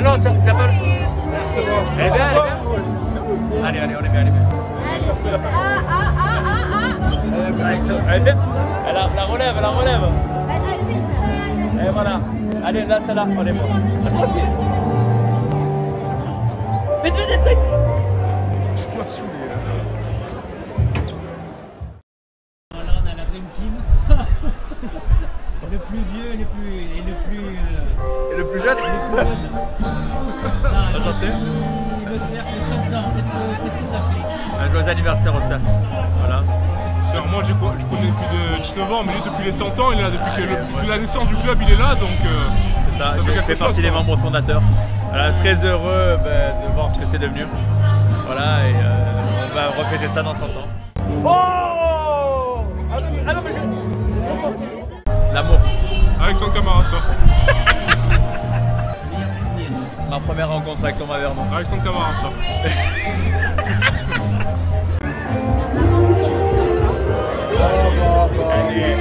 non, ça peut... Elle est bien, elle est bien. Allez, allez, on est bien, elle est bien. Elle est bien. Elle la relève, elle la relève. Et voilà. Allez, là, celle-là, on est bon. Vite, vite, vite. Je m'en saoulé là. Voilà, on a la Dream Team. Le plus vieux et le plus jeune. Enchanté. Le cercle, 100 ans, qu'est-ce que ça fait? Un joyeux anniversaire au cercle. Voilà. Moi je connais depuis 19 ans, mais lui depuis les 100 ans, il est là depuis la naissance du club, il est là, donc c'est ça, je fais partie des membres fondateurs. Voilà, très heureux de voir ce que c'est devenu. Voilà, et on va refêter ça dans 100 ans. Oh! Ah non, mais l'amour. avec son camarade. Ma première rencontre avec Thomas Vernon. Avec son camarade, ça. Allez.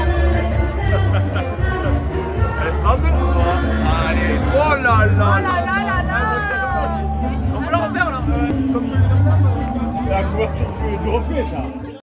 Allez. Oh là là. On peut la refaire là. C'est la couverture du reflet ça.